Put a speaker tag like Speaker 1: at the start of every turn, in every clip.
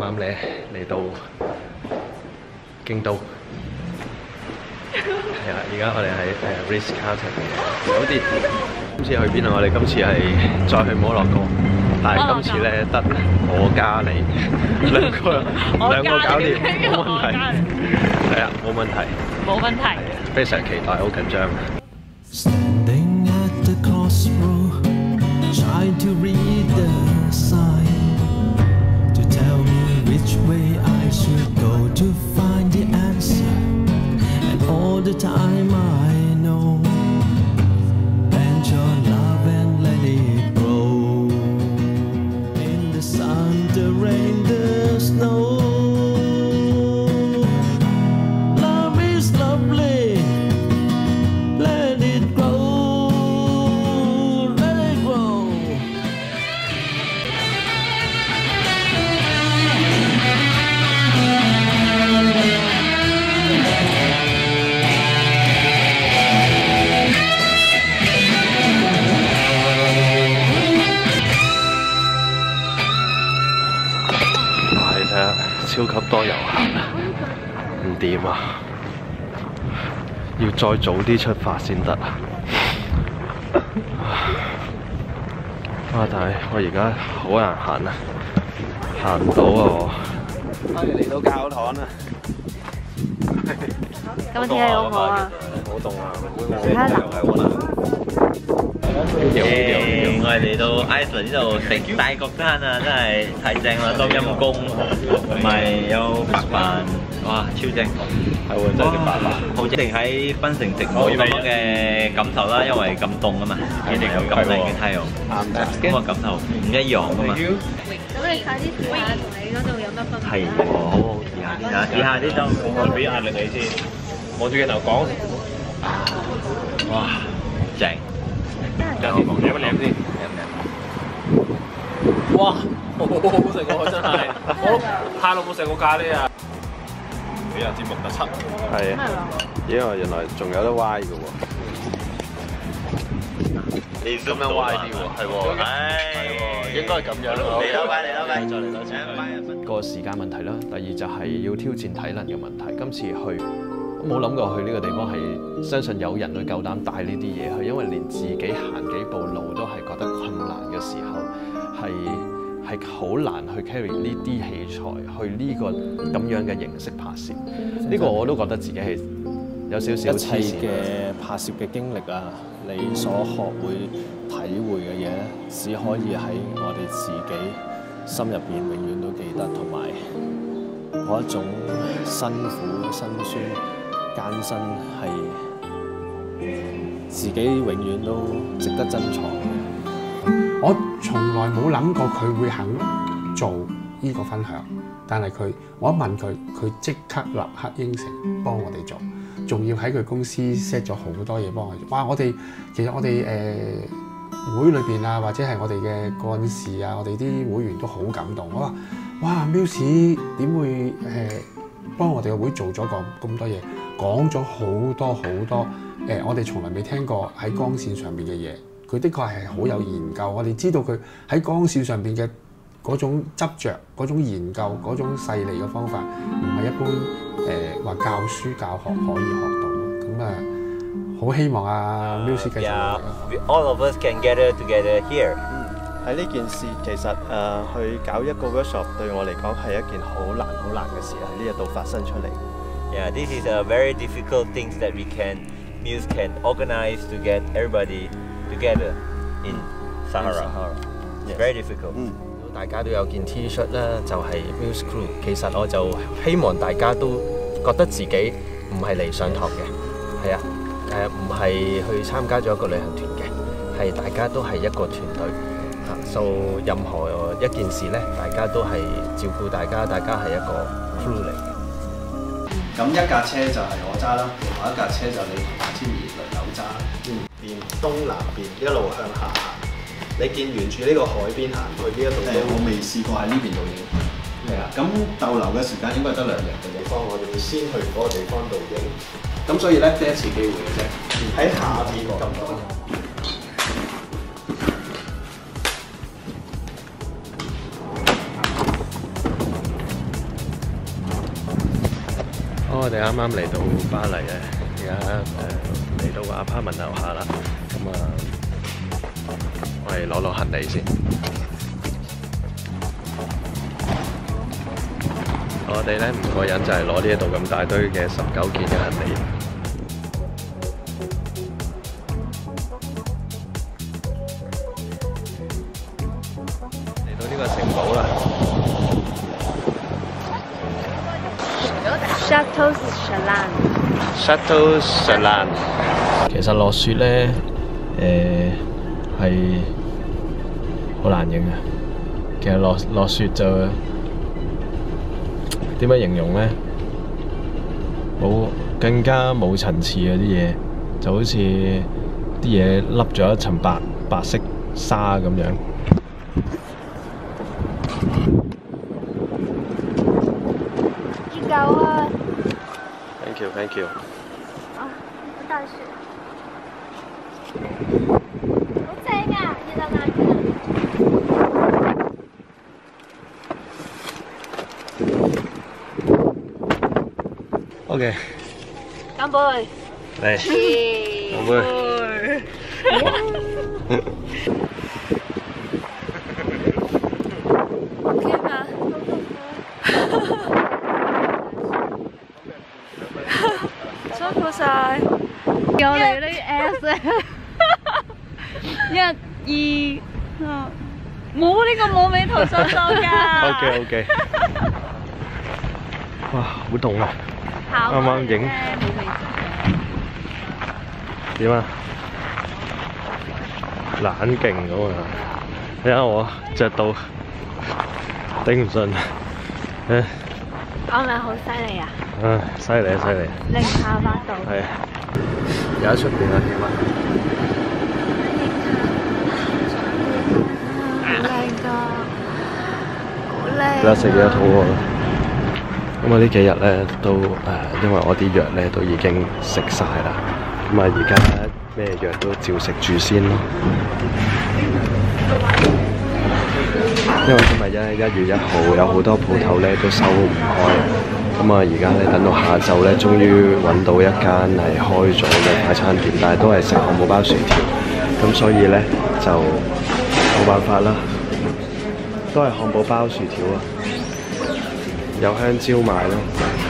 Speaker 1: 啱咧嚟到京都，係啊！而家我哋喺Ritz-Carlton 嘅酒店。今次去邊啊？我哋今次係再去摩洛哥，但係今次咧得我加你兩個搞掂，冇問題。係啊，冇問題。
Speaker 2: 冇問題。
Speaker 1: 非常期待，好緊張。
Speaker 3: Standing at the crossroad, trying to read the sign to tell me which way I should go to find the answer. And all the time I know, bend your love and let it grow. In the sun, the rain, the snow. Love is lovely. Let it grow, let it grow.
Speaker 1: 你睇下，超級多遊客，唔掂啊！要再早啲出發先得啊！但係我而家好難行啊，行唔到啊我。歡迎嚟到教堂啊！
Speaker 2: 今日天氣好唔好啊？
Speaker 1: 好凍啊！
Speaker 2: 食下啦。
Speaker 4: 我哋嚟到 Iceland 呢度食大角餐啊，真係太正啦！冬陰功同埋有白飯，哇，超正！係喎，真係食白飯，好正！一定喺檳城食冇咁樣嘅感受啦，因為咁凍啊嘛，一定有咁靚嘅太陽，咁個感受唔一樣噶嘛。
Speaker 2: 咁你快啲試下同你嗰度有乜分別？
Speaker 4: 係喎，好好試下啲就我俾壓力你先，望住鏡頭講。哇，正！有啲望住乜靚先？哇，好好食喎！真係，我太耐冇食過咖喱啊！幾日節目特輯？
Speaker 1: 係啊，因為原來仲有得歪嘅喎。
Speaker 4: 你咁樣歪啲喎，係喎，唉，應該係咁樣咯。嚟啦喂，嚟啦喂，再嚟多次。
Speaker 1: 個時間問題啦，第二就係要挑戰體能嘅問題。今次去我冇諗過去呢個地方係，相信有人會夠膽帶呢啲嘢去，因為連自己行幾步路都係覺得困難嘅時候，係好難去 carry 呢啲器材去呢個咁樣嘅形式拍攝。呢個我都覺得自己係有少少
Speaker 5: 一切嘅拍攝嘅經歷啊，你所學會體會嘅嘢咧，只可以喺我哋自己心入邊永遠都記得，同埋嗰一種辛苦、辛酸、艱辛係自己永遠都值得珍藏。
Speaker 6: 我從來冇諗過佢會肯做呢個分享，但係我一問佢，佢即刻立刻應承幫我哋做，仲要喺佢公司 set 咗好多嘢幫我做。哇！其實我哋會裏邊啊，或者係我哋嘅幹事啊，我哋啲會員都好感動。我話：哇！Muse 點會幫我哋嘅會做咗咁多嘢，講咗好多我哋從來未聽過喺光線上面嘅嘢。佢的確係好有研究，我哋知道佢喺光線上邊嘅嗰種執着、嗰種研究、嗰種細膩嘅方法，唔係一般話教書教學可以學到。咁啊，好希望啊 Muse 繼續。
Speaker 4: All of us can gather together here。
Speaker 7: 喺呢件事其實去搞一個 workshop 對我嚟講係一件好難嘅事喺呢一度發生出嚟。
Speaker 4: Yeah, this is a very difficult thing that Muse can organize to get everybody together in Sahara. It's very difficult.
Speaker 8: 大家都有件 T-shirt 啦，就係 Muse Crew。其實我就希望大家都覺得自己唔係嚟上堂嘅，係啊，唔係去參加咗一個旅行團嘅，係大家都係一個團隊。So 任何一件事咧，大家都係照顧大家，大家係一個 crew 嚟嘅。
Speaker 9: 咁一架車就係我揸啦，另外一架車就你同阿 Timmy 輪流揸。連東南邊一路向下行，你見沿住呢個海邊行去呢一度都我未試過喺呢邊度影。係啊，咁逗留嘅時間應該係得2日嘅地方，我哋會先去嗰個地方度影。咁所以咧，得一次機會嘅啫。喺下邊咁多。
Speaker 1: 我哋啱啱嚟到巴黎咧，而家嚟到個 apartment 樓下啦。咁啊，我哋攞行李先。我哋咧5個人就係攞呢一度咁大堆嘅19件嘅行李。嚟到呢個城堡啦。
Speaker 2: Chateau Chelan。
Speaker 1: Chateau Chelan。其實落雪咧，係好難影嘅。其實落雪就點樣形容咧？更加冇層次嗰啲嘢，就好似啲嘢笠咗一層白色紗咁樣。
Speaker 2: 熱狗啊
Speaker 1: ！Thank you。
Speaker 2: 啊，好大雪。好正啊！熱到眼睛。
Speaker 1: OK。
Speaker 2: 乾杯。
Speaker 1: 嚟。乾杯。
Speaker 2: 天啊！辛苦晒。我哋啲 S 1、2，冇呢個冇美圖秀秀㗎。
Speaker 1: OK。哇，好凍啊！啱啱影。點啊？冷勁咁啊！睇下我着到頂唔順。
Speaker 2: 我咪好犀利啊！
Speaker 1: 犀利！
Speaker 2: 零下8度。
Speaker 1: 係。而家出邊啊點啊？
Speaker 2: 好靚㗎，好靚。
Speaker 1: 而家食嘢肚餓啦。咁我呢幾日咧都因為我啲藥咧都已經食晒啦。咁啊，而家咩藥都照食住先咯。因為今日1月1號有好多鋪頭咧都收唔開，咁啊而家咧等到下晝咧，終於揾到一間係開咗嘅快餐店，但係都係食漢堡包薯條，咁所以咧就冇辦法啦，都係漢堡包薯條啊，有香蕉賣咯。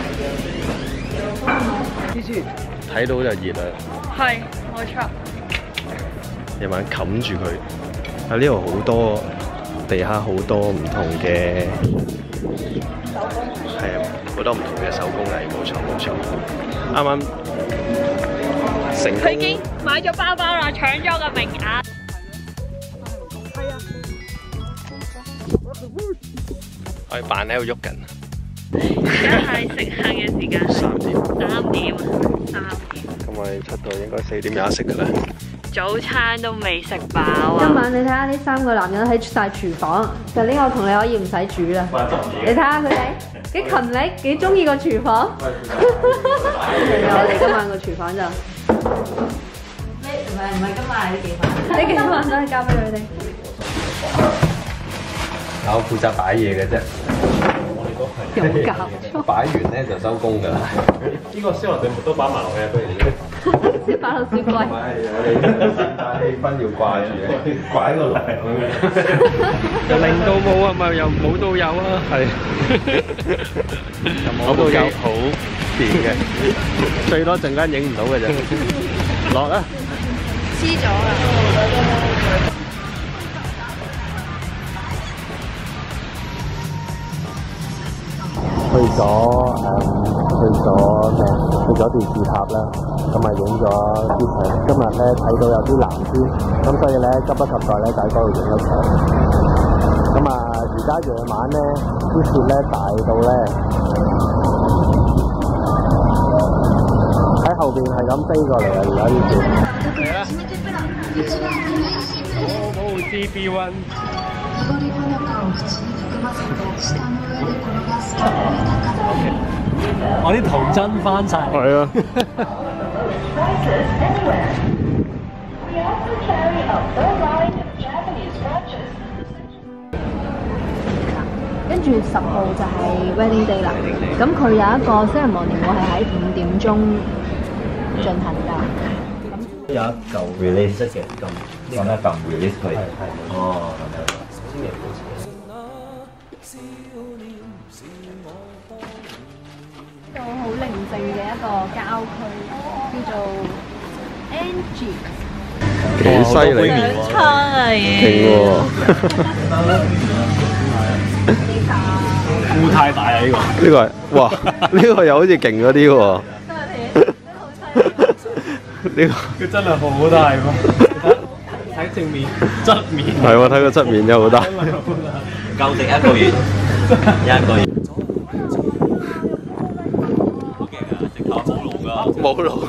Speaker 1: 睇到就熱啦。
Speaker 2: 係，冇錯。
Speaker 1: 夜晚冚住佢，喺呢度好多地下好多唔同嘅，係啊，好多唔同嘅手工藝，冇錯。啱啱成功。
Speaker 2: 佢已經買咗包包啦，搶咗個名額。係啊。
Speaker 1: 我哋扮喺度喐緊。
Speaker 2: 而家係食晏嘅時間。
Speaker 1: 3點。
Speaker 2: 3點。
Speaker 1: 咁我哋出到應該4點有得食㗎啦。
Speaker 2: 早餐都未食飽啊！
Speaker 10: 今晚你睇下呢3個男人喺晒廚房，就呢個同你可以唔使煮啦。你睇下佢哋幾勤力，幾中意個廚房。我哋今晚個廚房就唔係今晚係呢幾晚，呢幾晚都係交俾佢哋。
Speaker 8: 我負責擺嘢嘅啫。
Speaker 10: 有搞
Speaker 8: 擺完咧就收工㗎啦。
Speaker 5: 呢個燒臘對木都擺埋落去，不如
Speaker 10: 先擺到雪櫃。
Speaker 8: 氣氛要掛住嘅，掛喺個爐咁樣。
Speaker 1: 由零到冇係咪？由冇到有啊？係。由冇到有好掂嘅，最多陣間影唔到嘅啫。落啦！
Speaker 2: 黐咗啊！
Speaker 5: 去咗電視塔啦，咁啊影咗啲相。今日咧睇到有啲藍天，咁所以咧急不及待咧就喺嗰度影咗相。咁啊，而家夜晚咧啲雪咧大到咧喺後邊係咁飛過嚟啊！而家啲雪。
Speaker 1: 嚟啦！好 GB1。
Speaker 5: 我啲童真翻晒。
Speaker 1: 係啊。
Speaker 10: 跟住住10號就係 wedding day 啦。咁佢有一個ceremony會係喺5點鐘進行㗎。
Speaker 4: 有一嚿 release 嘅咁，講一嚿 release 佢。哦，
Speaker 10: 呢度好寧靜嘅一個郊區，叫做 Angie。
Speaker 1: 幾犀利，
Speaker 2: 上餐啊已
Speaker 1: 勁喎！
Speaker 5: 估太大啊！呢個
Speaker 1: 呢個係哇，呢個又好似勁嗰啲喎。呢個
Speaker 5: 佢真係好大喎！睇正面、側面。
Speaker 1: 係喎，睇個側面真係好大。
Speaker 4: 夠食1個月，1個月。好勁啊！直頭冇路㗎。
Speaker 1: 冇路。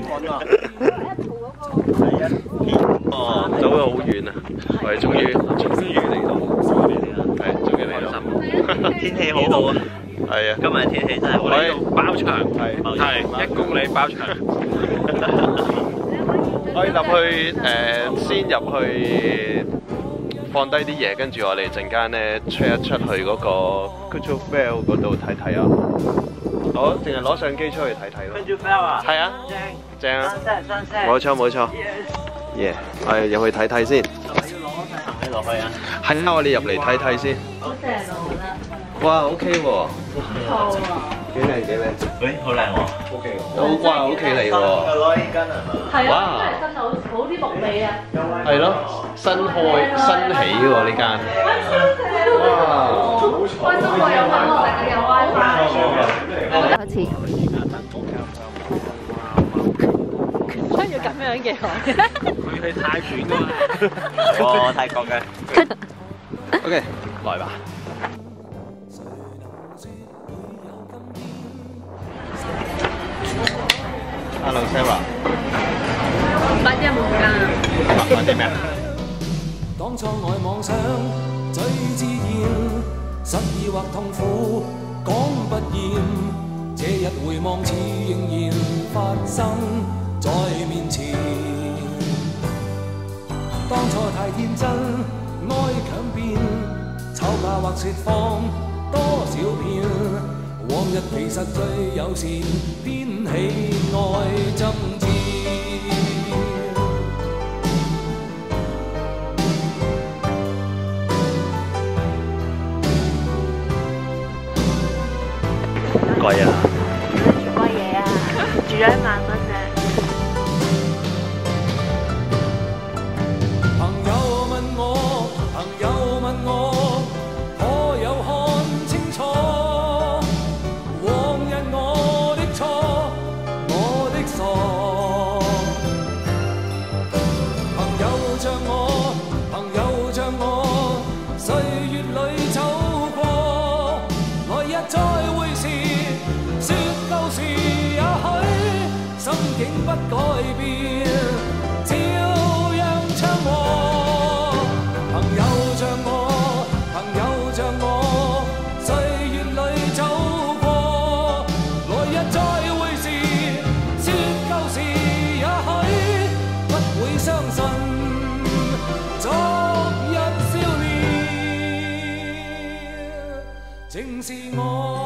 Speaker 1: 哦，走咗好遠啊！我哋終於嚟到，係終於嚟到。
Speaker 4: 天氣好好啊！
Speaker 1: 係啊，
Speaker 4: 今日天氣真係好。
Speaker 1: 可以
Speaker 5: 包場係1公里包場。
Speaker 1: 可以入去先入去放低啲嘢，跟住我哋陣間咧出一出去嗰個 Cultural Fair 嗰度睇睇啊！好，淨係攞相機出去睇睇咯。
Speaker 4: Cultural Fair 啊？
Speaker 1: 係啊，正啊！冇錯冇錯。耶！我哋入去睇睇先。
Speaker 4: 係咪要攞晒行李落去啊？
Speaker 1: 係啊，我哋入嚟睇睇先。
Speaker 10: 好正路啦！
Speaker 1: 哇，OK 喎。
Speaker 10: 好啊！
Speaker 1: 幾靚幾靚。
Speaker 4: 喂，好靚喎。
Speaker 1: OK。哇，OK 嚟喎。
Speaker 4: 攞呢根係嘛？
Speaker 10: 係啊，真係新到好啲木味啊！
Speaker 1: 係咯，新起喎呢間。哇！
Speaker 10: 開心過有網絡定有 WiFi？開始。需要咁樣嘅我。
Speaker 5: 佢去泰拳㗎嘛？
Speaker 4: 哦，泰國嘅。
Speaker 1: OK， 來吧。Hello Sarah。
Speaker 10: 8一冇間啊。
Speaker 1: 8啲咩啊？
Speaker 3: 當初愛妄想最自然，失意或痛苦講不厭，這日回望似仍然發生在面前。當初太天真，愛強變，吵架或説謊多少遍，往日其實最友善，編起愛爭戰。
Speaker 1: 貴啊！
Speaker 2: 做乜嘢啊？住咗1萬蚊啫。
Speaker 3: 朋友問我，可有看清楚？往日我的錯，我的傻。朋友像我，歲月裏走過，來日再會時，說舊時也許心境不改變，照樣唱和。朋友像我，歲月裏走過，來日再會時，說舊時也許不會相信，昨日少年正是我。